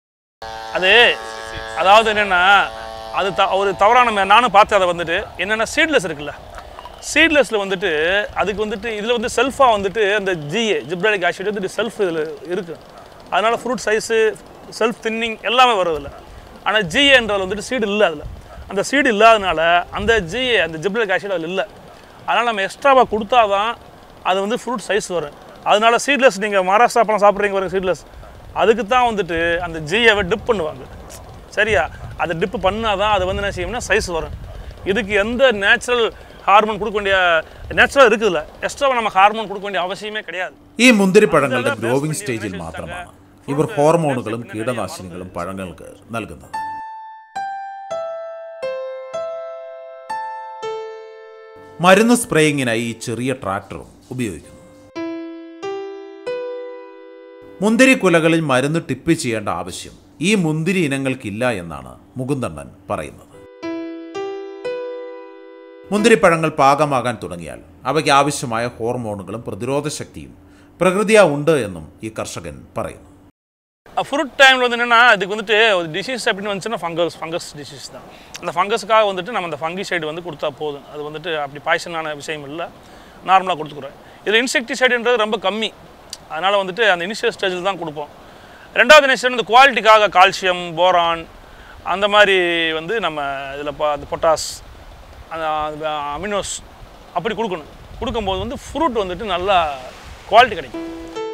அதாவது என்னென்னா அது ஒரு தவறான நானும் பார்த்து அதை வந்துட்டு என்னென்னா சீட்லெஸ் இருக்குல்ல, சீட்லெஸில் வந்துட்டு அதுக்கு வந்துட்டு இதில் வந்து செல்ஃபாக வந்துட்டு அந்த ஜிப்ரலிக் ஆசிட் வந்துட்டு செல்ஃப் இதில் இருக்குது. அதனால் ஃப்ரூட் சைஸு செல்ஃப் தின்னிங் எல்லாமே வருதில்ல. ஆனால் ஜிஏன்றதில் வந்துட்டு சீடு இல்லை. அதில் அந்த சீடு இல்லாதனால அந்த அந்த ஜிப்ரலிக் ஆசிட் அதில் இல்லை. அதனால் நம்ம எக்ஸ்ட்ராவாக கொடுத்தா தான் அது வந்து ஃப்ரூட் சைஸ் வரும். அதனால் சீட்லெஸ் நீங்கள் மகாராஷ்டிரா பழம் சாப்பிட்றீங்க பாருங்க, சீட்லெஸ் அதுக்கு தான் வந்துட்டு அந்த ஜிஏவை டிப் பண்ணுவாங்க. சரியா, அதை டிப்பு பண்ணால் தான் அது வந்து என்ன செய்யும்னா சைஸ் வரும். இதுக்கு எந்த நேச்சுரல் ஹார்மோன் கொடுக்க வேண்டிய நேச்சுரல் இருக்குதுல்ல, எக்ஸ்ட்ராவாக நம்ம ஹார்மோன் കൊടുக்க വേണ്ടിയ ആവശ്യമേ கிடையாது. ഈ മുന്തിരിപ്പഴങ്ങളുടെ ഗ്രോവിംഗ് സ്റ്റേജിൽ മാത്രമാണ് ഇവർ ഹോർമോണുകളും കീടനാശിനികളും പഴങ്ങൾക്ക് നൽകുന്നത്. മരുന്ന് സ്പ്രേയിങ്ങിനായി ഈ ചെറിയ ട്രാക്ടറും ഉപയോഗിക്കുന്നു. മുന്തിരി കുലകളിൽ മരുന്ന് ടിപ്പ് ചെയ്യേണ്ട ആവശ്യം ഈ മുന്തിരി ഇനങ്ങൾക്കില്ല എന്നാണ് മുകുന്ദണ്ണൻ പറയുന്നത്. മുന്തിരിപ്പഴങ്ങൾ പാകമാകാൻ തുടങ്ങിയാൽ അവയ്ക്ക് ആവശ്യമായ ഹോർമോണുകളും പ്രതിരോധ ശക്തിയും പ്രകൃതിയാ ഉണ്ട് എന്നും ഈ കർഷകൻ പറയുന്നു. ஃப்ரூட் டைமில் வந்து என்னென்னா இதுக்கு வந்துட்டு ஒரு டிசீஸ் அப்படின்னு வந்துச்சுன்னா ஃபங்கஸ் டிசீஸ் தான். அந்த ஃபங்கஸுக்காக வந்துட்டு நம்ம அந்த ஃபங்கிசைடு வந்து கொடுத்தா போதும். அது வந்துட்டு அப்படி பாய்சனான விஷயம் இல்லை, நார்மலாக கொடுத்துக்குறோம். இதில் இன்செக்டிசைடுன்றது ரொம்ப கம்மி. அதனால் வந்துட்டு அந்த இனிஷியல் ஸ்டேஜில் தான் கொடுப்போம். ரெண்டாவது நெக்ஸ்ட் இந்த குவாலிட்டிக்காக கால்சியம், போரான் அந்த மாதிரி வந்து நம்ம இதில் அந்த பொட்டாஸ், அந்த அமினோஸ் அப்படி கொடுக்கணும். கொடுக்கும்போது வந்து ஃப்ரூட் வந்துட்டு நல்லா குவாலிட்டி கிடைக்கும்.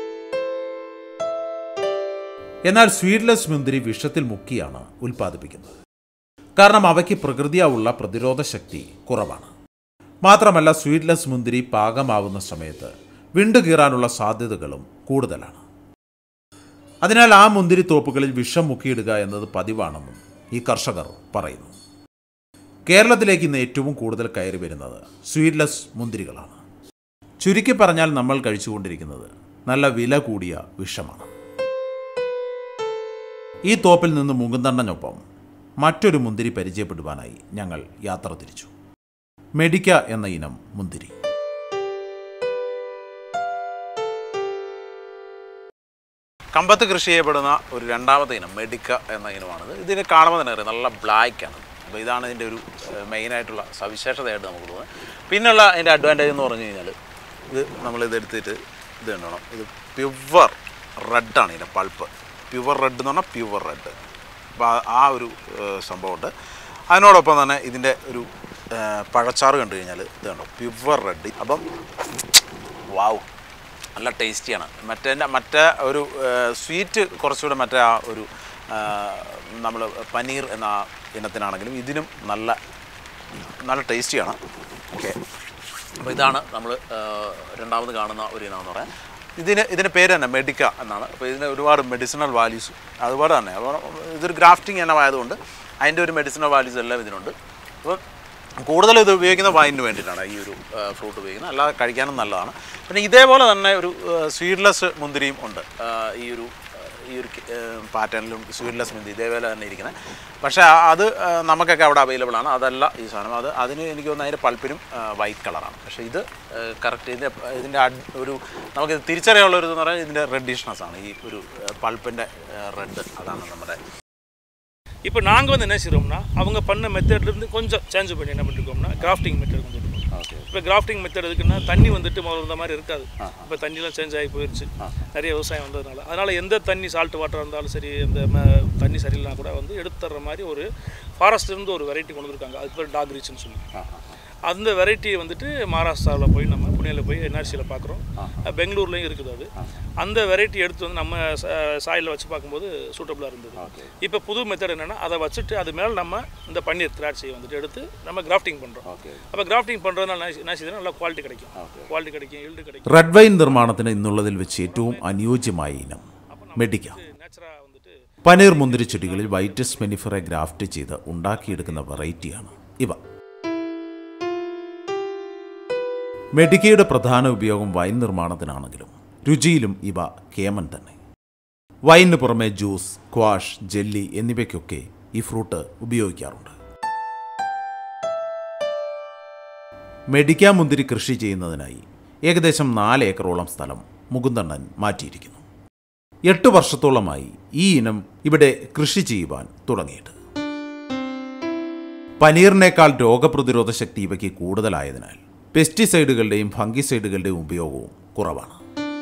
എന്നാൽ സ്വീഡ്ലെസ് മുന്തിരി വിഷത്തിൽ മുക്കിയാണ് ഉൽപ്പാദിപ്പിക്കുന്നത്. കാരണം അവയ്ക്ക് പ്രകൃതിയാവുള്ള പ്രതിരോധ ശക്തി കുറവാണ്. മാത്രമല്ല സ്വീഡ്ലെസ് മുന്തിരി പാകമാവുന്ന സമയത്ത് വിണ്ടുകീറാനുള്ള സാധ്യതകളും കൂടുതലാണ്. അതിനാൽ ആ മുന്തിരി തോപ്പുകളിൽ വിഷം മുക്കിയിടുക എന്നത് പതിവാണെന്നും ഈ കർഷകർ പറയുന്നു. കേരളത്തിലേക്ക് ഇന്ന് ഏറ്റവും കൂടുതൽ കയറി വരുന്നത് സ്വീഡ്ലെസ് മുന്തിരികളാണ്. ചുരുക്കി പറഞ്ഞാൽ നമ്മൾ കഴിച്ചുകൊണ്ടിരിക്കുന്നത് നല്ല വില കൂടിയ വിഷമാണ്. ഈ തോപ്പിൽ നിന്ന് മുകുന്ദണ്ണനൊപ്പം മറ്റൊരു മുന്തിരി പരിചയപ്പെടുവാനായി ഞങ്ങൾ യാത്ര തിരിച്ചു. മെഡിക്ക എന്ന ഇനം മുന്തിരി. കമ്പത്ത് കൃഷി ചെയ്യപ്പെടുന്ന ഒരു രണ്ടാമത്തെ ഇനം മെഡിക്ക എന്ന ഇനമാണിത്. ഇതിനെ കാണുമ്പോൾ തന്നെ അറിയാം, നല്ല ബ്ലാക്കാണ്. അപ്പോൾ ഇതാണ് ഇതിൻ്റെ ഒരു മെയിനായിട്ടുള്ള സവിശേഷതയായിട്ട് നമുക്ക് തോന്നുന്നത്. പിന്നെയുള്ള അതിൻ്റെ അഡ്വാൻറ്റേജ് എന്ന് പറഞ്ഞു കഴിഞ്ഞാൽ ഇത് നമ്മളിതെടുത്തിട്ട് ഇത് കണ്ടോണം, ഇത് പ്യുവർ റെഡാണ് ഇതിൻ്റെ പൾപ്പ്. പ്യുവർ റെഡ് എന്ന് പറഞ്ഞാൽ പ്യുവർ റെഡ്. അപ്പോൾ ആ ഒരു സംഭവമുണ്ട്. അതിനോടൊപ്പം തന്നെ ഇതിൻ്റെ ഒരു പഴച്ചാറ് കണ്ടു കഴിഞ്ഞാൽ ഇത് കണ്ടോ, പ്യുവർ റെഡ്. അപ്പം വാവ്, നല്ല ടേസ്റ്റിയാണ്. മറ്റേ ഒരു സ്വീറ്റ് കുറച്ചുകൂടെ മറ്റേ ആ ഒരു നമ്മൾ പനീർ എന്ന ഇനത്തിനാണെങ്കിലും ഇതിനും നല്ല ടേസ്റ്റിയാണ്. ഓക്കെ, അപ്പോൾ ഇതാണ് നമ്മൾ രണ്ടാമത് കാണുന്ന ഒരു ഇനമെന്ന് പറയാൻ. ഇതിൻ്റെ പേര് തന്നെ മെഡിക്ക എന്നാണ്. അപ്പോൾ ഇതിന് ഒരുപാട് മെഡിസിനൽ വാല്യൂസ് അതുപോലെ തന്നെ, അപ്പോൾ ഇതൊരു ഗ്രാഫ്റ്റിംഗ് ഇനമായതുകൊണ്ട് അതിൻ്റെ ഒരു മെഡിസിനൽ വാല്യൂസ് എല്ലാം ഇതിനുണ്ട്. അപ്പോൾ കൂടുതലും ഇത് ഉപയോഗിക്കുന്ന വൈനിന് വേണ്ടിയിട്ടാണ് ഈ ഒരു ഫ്രൂട്ട് ഉപയോഗിക്കുന്നത്, അല്ലാതെ കഴിക്കാനും നല്ലതാണ്. പിന്നെ ഇതേപോലെ തന്നെ ഒരു സ്വീഡ്ലെസ് മുന്തിരിയും ഉണ്ട് ഈ ഒരു പാറ്റേണിലും. സ്വീഡ്ലെസ് മുന്തിരി ഇതേപോലെ തന്നെ ഇരിക്കുന്നത്. പക്ഷേ അത് നമുക്കൊക്കെ അവിടെ അവൈലബിൾ ആണ്. അതല്ല ഈ സാധനം. അതിന് എനിക്ക് തോന്നുന്നു അതിൻ്റെ പൾപ്പിനും വൈറ്റ് കളറാണ്. പക്ഷേ ഇത് കറക്റ്റ് ഇതിൻ്റെ ഒരു നമുക്ക് തിരിച്ചറിയാനുള്ളൊരു എന്ന് പറഞ്ഞാൽ ഇതിൻ്റെ റെഡിഷ്നെസ് ആണ്. ഈ ഒരു പൾപ്പിൻ്റെ റെഡ്, അതാണ് നമ്മുടെ. இப்போ நாங்கள் வந்து என்ன செய்கிறோம்னா அவங்க பண்ண மெத்தட்லேருந்து கொஞ்சம் சேஞ்ச் பண்ணி என்ன பண்ணிருக்கோம்னா கிராஃப்டிங் மெத்தட் வந்துருக்கோம். இப்போ கிராஃப்டிங் மெத்தட் எதுக்குன்னா தண்ணி வந்துட்டு முதல்ல இந்த மாதிரி இருக்காது. இப்போ தண்ணிலாம் சேஞ்ச் ஆகி போயிடுச்சு நிறைய விவசாயம் வந்ததுனால. அதனால் எந்த தண்ணி சால்ட் வாட்டர் இருந்தாலும் சரி, இந்த தண்ணி சரியில்லைனா கூட வந்து எடுத்து தர்ற மாதிரி ஒரு ஃபாரஸ்ட்லேருந்து ஒரு வெரைட்டி கொண்டு வந்துருக்காங்க. அது பேர் டாக் ரீச்னு சொல்லி. அந்த வெரைட்டியை வந்துட்டு மகாராஷ்டிராவில் போய் நம்ம புனேல போய் என்ஆர்சியில் பார்க்குறோம். பெங்களூர்லேயும் இருக்குது. அது அந்த வெரைட்டி எடுத்து வந்து நம்ம சாயில் வச்சு பார்க்கும்போது சூட்டபுளாக இருந்தது. இப்போ புது மெத்தட் என்னென்னா அதை வச்சுட்டு அது மேலே நம்ம இந்த பன்னீர் திராட்சையை வந்துட்டு எடுத்து நம்ம கிராஃப்டிங் பண்ணுறோம். അപ്പോൾ ഗ്രാഫ്റ്റിംഗ് பண்ணுறதுனால என்ன ചെയ്താൽ നല്ല ക്വാളിറ്റി கிடைக்கும், ഈൽഡ് கிடைக்கும். റെഡ് വൈൻ നിർമ്മാണത്തിന് ഇന്നുള്ളതിൽ വെച്ച് ഏറ്റവും അനുയോജ്യമായ ഇനം മെഡിക്ക. പനീർ മുന്തിരിച്ചെടികളിൽ വൈറ്റസ് മെനിഫറെ ഗ്രാഫ്റ്റ് ചെയ്ത് ഉണ്ടാക്കിയെടുക്കുന്ന വെറൈറ്റിയാണ് ഇവ. മെഡിക്കയുടെ പ്രധാന ഉപയോഗം വൈൻ നിർമ്മാണത്തിനാണെങ്കിലും രുചിയിലും ഇവ കേമൻ തന്നെ. വൈനിന് പുറമെ ജ്യൂസ്, ക്വാഷ്, ജെല്ലി എന്നിവയ്ക്കൊക്കെ ഈ ഫ്രൂട്ട് ഉപയോഗിക്കാറുണ്ട്. മെഡിക്ക മുന്തിരി കൃഷി ചെയ്യുന്നതിനായി ഏകദേശം 4 ഏക്കറോളം സ്ഥലം മുകുന്ദണ്ണൻ മാറ്റിയിരിക്കുന്നു. 8 വർഷത്തോളമായി ഈ ഇനം ഇവിടെ കൃഷി ചെയ്യുവാൻ തുടങ്ങിയിട്ട്. പനീറിനേക്കാൾ രോഗപ്രതിരോധ ശക്തി ഇവയ്ക്ക് കൂടുതലായതിനാൽ പെസ്റ്റിസൈഡുകളുടെയും ഫംഗിസൈഡുകളുടെയും ഉപയോഗവും കുറവാണ്.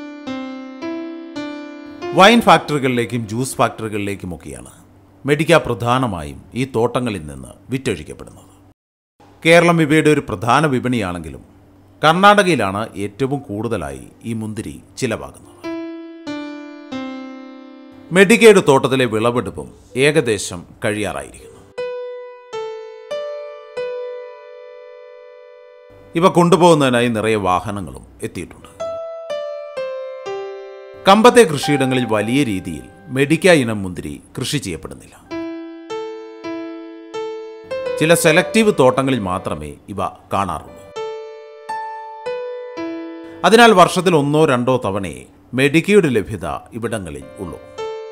വൈൻ ഫാക്ടറികളിലേക്കും ജ്യൂസ് ഫാക്ടറികളിലേക്കുമൊക്കെയാണ് മെഡിക്ക പ്രധാനമായും ഈ തോട്ടങ്ങളിൽ നിന്ന് വിറ്റഴിക്കപ്പെടുന്നത്. കേരളം ഇവയുടെ ഒരു പ്രധാന വിപണിയാണെങ്കിലും കർണാടകയിലാണ് ഏറ്റവും കൂടുതലായി ഈ മുന്തിരി ചിലവാകുന്നത്. മെഡിക്കയുടെ തോട്ടത്തിലെ വിളവെടുപ്പും ഏകദേശം കഴിയാറായിരിക്കുന്നു. ഇവ കൊണ്ടുപോകുന്നതിനായി നിറയെ വാഹനങ്ങളും എത്തിയിട്ടുണ്ട്. കമ്പത്തെ കൃഷിയിടങ്ങളിൽ വലിയ രീതിയിൽ മെഡിക്ക ഇനം മുന്തിരി കൃഷി ചെയ്യപ്പെടുന്നില്ല. ചില സെലക്റ്റീവ് തോട്ടങ്ങളിൽ മാത്രമേ ഇവ കാണാറുള്ളൂ. അതിനാൽ വർഷത്തിൽ 1-2 തവണയെ മെഡിക്കയുടെ ലഭ്യത ഇവിടങ്ങളിൽ ഉള്ളൂ.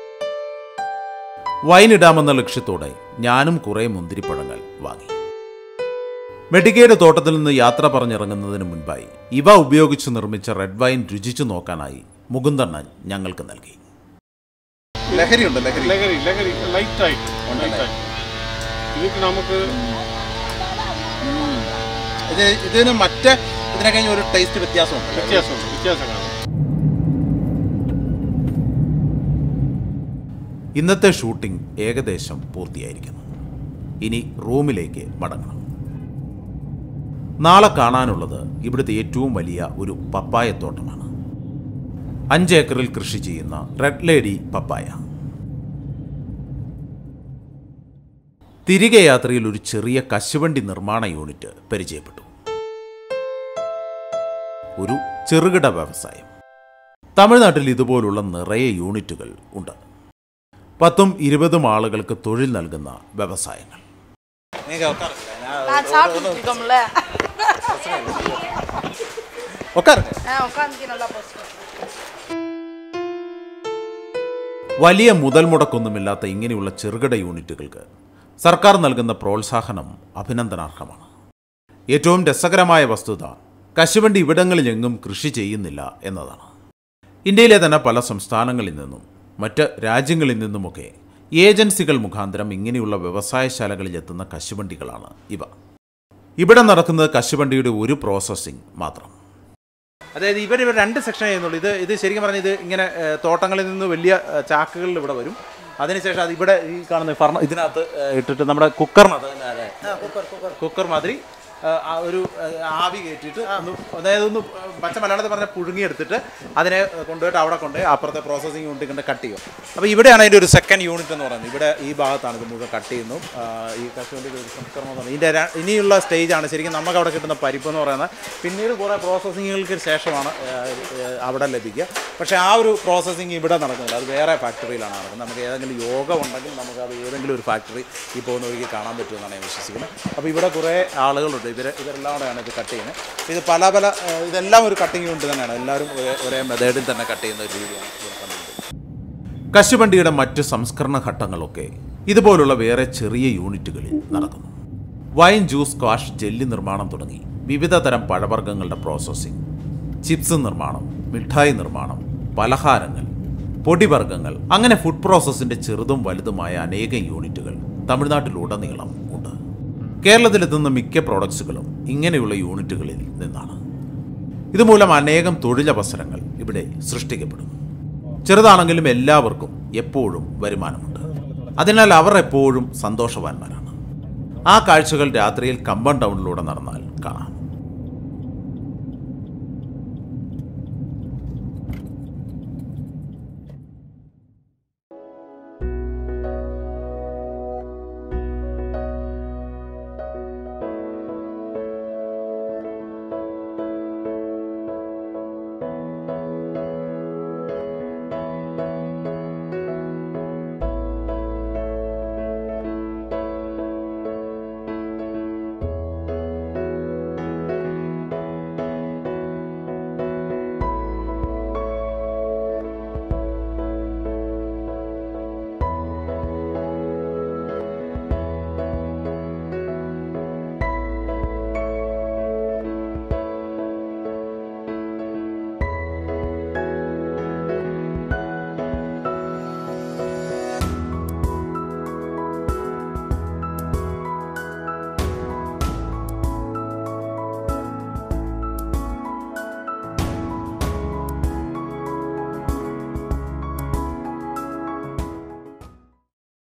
വൈനിടാമെന്ന ലക്ഷ്യത്തോടെ ഞാനും കുറേ മുന്തിരിപ്പഴങ്ങൾ വാങ്ങി. മെഡിക്കയുടെ തോട്ടത്തിൽ നിന്ന് യാത്ര പറഞ്ഞിറങ്ങുന്നതിന് മുൻപായി ഇവ ഉപയോഗിച്ച് നിർമ്മിച്ച റെഡ് വൈൻ രുചിച്ചു നോക്കാനായി മുകുന്ദണ്ണൻ ഞങ്ങൾക്ക് നൽകി. ലഹരിയുണ്ട്, ഇതിന് മറ്റേ ഇതിനെ കഴിഞ്ഞ ഒരു ടേസ്റ്റ് വ്യത്യാസമുണ്ട്. ഇന്നത്തെ ഷൂട്ടിംഗ് ഏകദേശം പൂർത്തിയായിരിക്കുന്നു. ഇനി റൂമിലേക്ക് മടങ്ങണം. നാളെ കാണാനുള്ളത് ഇവിടുത്തെ ഏറ്റവും വലിയ ഒരു പപ്പായത്തോട്ടമാണ്. 5 ഏക്കറിൽ കൃഷി ചെയ്യുന്ന റെഡ് ലേഡി പപ്പായ. തിരികെ യാത്രയിൽ ഒരു ചെറിയ കശുവണ്ടി നിർമ്മാണ യൂണിറ്റ് പരിചയപ്പെട്ടു. ഒരു ചെറുകിട വ്യവസായം. തമിഴ്നാട്ടിൽ ഇതുപോലുള്ള നിറയെ യൂണിറ്റുകൾ ഉണ്ട്. 10-20 ആളുകൾക്ക് തൊഴിൽ നൽകുന്ന വ്യവസായങ്ങൾ. വലിയ മുതൽ മുടക്കൊന്നുമില്ലാത്ത ഇങ്ങനെയുള്ള ചെറുകിട യൂണിറ്റുകൾക്ക് സർക്കാർ നൽകുന്ന പ്രോത്സാഹനം അഭിനന്ദനാർഹമാണ്. ഏറ്റവും രസകരമായ വസ്തുത കശുവണ്ടി ഇവിടങ്ങളിലെങ്ങും കൃഷി ചെയ്യുന്നില്ല എന്നതാണ്. ഇന്ത്യയിലെ തന്നെ പല സംസ്ഥാനങ്ങളിൽ നിന്നും മറ്റ് രാജ്യങ്ങളിൽ നിന്നുമൊക്കെ ഏജൻസികൾ മുഖാന്തരം ഇങ്ങനെയുള്ള വ്യവസായശാലകളിലെത്തുന്ന കശുവണ്ടികളാണ് ഇവ. ഇവിടെ നടക്കുന്നത് കശുവണ്ടിയുടെ ഒരു പ്രോസസ്സിംഗ് മാത്രം. അതായത് ഇവർ 2 സെക്ഷൻ ചെയ്യുന്നുള്ളൂ. ഇത് ശരിക്കും പറഞ്ഞാൽ ഇത് ഇങ്ങനെ തോട്ടങ്ങളിൽ നിന്ന് വലിയ ചാക്കുകളിൽ ഇവിടെ വരും. അതിനുശേഷം അത് ഇവിടെ ഈ കാണുന്ന ഇതിനകത്ത് ഇട്ടിട്ട് നമ്മുടെ കുക്കർ മാതിരി ഒരു ആവി കയറ്റിയിട്ട് അതായത് ഒന്ന് പച്ച മലയാളത്തിൽ പറഞ്ഞാൽ പുഴുങ്ങിയെടുത്തിട്ട് അതിനെ കൊണ്ടുപോയിട്ട് അവിടെ കൊണ്ടുപോയി അപ്പുറത്തെ പ്രോസസ്സിങ് യൂണിറ്റ് കൊണ്ട് കട്ട് ചെയ്യും. അപ്പോൾ ഇവിടെയാണ് അതിൻ്റെ ഒരു സെക്കൻഡ് യൂണിറ്റ് എന്ന് പറയുന്നത്. ഇവിടെ ഈ ഭാഗത്താണ് ഇത് മുഴുവൻ കട്ട് ചെയ്യുന്നു. ഈ കശുവണ്ടി സംസ്കരണം എന്ന് പറയുന്നത് ഇതിൻ്റെ ഇനിയുള്ള സ്റ്റേജാണ് ശരിക്കും നമുക്ക് അവിടെ കിട്ടുന്ന പരിപ്പ് എന്ന് പറയുന്നത്. പിന്നീട് കുറേ പ്രോസസ്സിങ്ങുകൾക്ക് ശേഷമാണ് അവിടെ ലഭിക്കുക. പക്ഷേ ആ ഒരു പ്രോസസ്സിങ് ഇവിടെ നടക്കുന്നില്ല, അത് വേറെ ഫാക്ടറിയിലാണ് നടക്കുന്നത്. നമുക്ക് ഏതെങ്കിലും യോഗം ഉണ്ടെങ്കിൽ നമുക്ക് അത് ഏതെങ്കിലും ഒരു ഫാക്ടറി ഈ പോകുന്ന വഴിക്ക് കാണാൻ പറ്റുമെന്നാണ് ഞാൻ വിശ്വസിക്കുന്നത്. അപ്പോൾ ഇവിടെ കുറേ ആളുകളുണ്ട്, ഇവരെല്ലാം കൂടെയാണ് ഇത് കട്ട് ചെയ്യുന്നത്. ഇത് പല ഇതെല്ലാം ഒരു കട്ടിങ് യൂണിറ്റ് തന്നെയാണ്. എല്ലാവരും ഒരേ മെത്തേഡിൽ തന്നെ കട്ട് ചെയ്യുന്ന ഒരു രീതിയാണ് ഇവിടെ കണ്ടുപിടിക്കുന്നത്. കശുവണ്ടിയുടെ മറ്റ് സംസ്കരണ ഘട്ടങ്ങളൊക്കെ ഇതുപോലുള്ള വേറെ ചെറിയ യൂണിറ്റുകളിൽ നടക്കുന്നു. വൈൻ, ജ്യൂസ്, സ്ക്വാഷ്, ജെല്ലി നിർമ്മാണം തുടങ്ങി വിവിധ തരം പഴവർഗ്ഗങ്ങളുടെ പ്രോസസ്സിംഗ്, ചിപ്സ് നിർമ്മാണം, മിഠായി നിർമ്മാണം, പലഹാരങ്ങൾ, പൊടിവർഗ്ഗങ്ങൾ, അങ്ങനെ ഫുഡ് പ്രോസസ്സിൻ്റെ ചെറുതും വലുതുമായ അനേകം യൂണിറ്റുകൾ തമിഴ്നാട്ടിലുടനീളം ഉണ്ട്. കേരളത്തിലെത്തുന്ന മിക്ക പ്രോഡക്ട്സുകളും ഇങ്ങനെയുള്ള യൂണിറ്റുകളിൽ നിന്നാണ്. ഇതുമൂലം അനേകം തൊഴിലവസരങ്ങൾ ഇവിടെ സൃഷ്ടിക്കപ്പെടുന്നു. ചെറുതാണെങ്കിലും എല്ലാവർക്കും എപ്പോഴും വരുമാനമുണ്ട്. അതിനാൽ അവർ എപ്പോഴും സന്തോഷവാന്മാരാണ്. ആ കാഴ്ചകൾ രാത്രിയിൽ കമ്പം ടൗണിലൂടെ നടന്നാൽ കാണാം.